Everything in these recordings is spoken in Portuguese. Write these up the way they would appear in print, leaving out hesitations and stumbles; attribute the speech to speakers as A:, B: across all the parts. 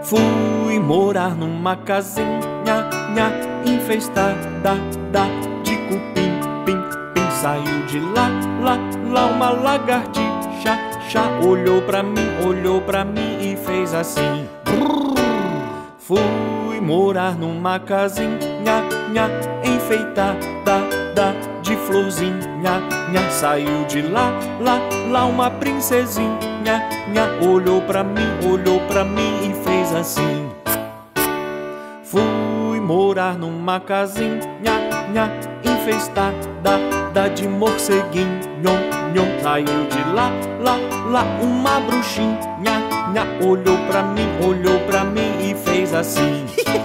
A: Fui morar numa casinha, nha, enfeistada, de cupim, pim, pim. Saiu de lá, uma lagartixa, olhou pra mim e fez assim. Fui morar numa casinha, nha, enfeitada, de florzinha, nha. Saiu de lá, uma princesinha, nha, olhou pra mim e fez assim. Fui morar numa casinha, nha, enfeistada, de morceguinho, nhon. Saiu de lá, uma bruxinha, nha, olhou pra mim e fez assim.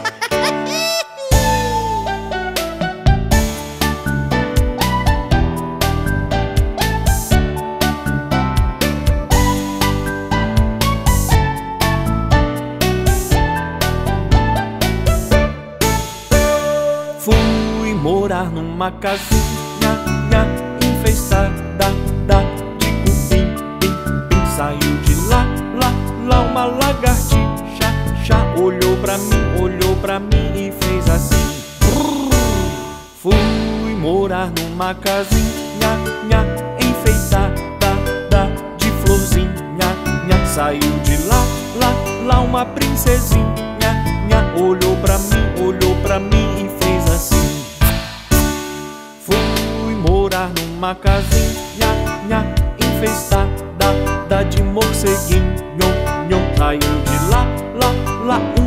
A: Fui morar numa casinha, nha, enfeistada, de cupim, pim, pim. Saiu de lá, uma lagartixa, olhou pra mim e fez assim. Fui morar numa casinha, nha, enfeitada, de florzinha, nha. Saiu de lá, uma princesinha, nha, olhou pra mim e fez assim. Fui morar numa casinha, nha, enfeistada, de morceguinho, nhon. Saiu de lá,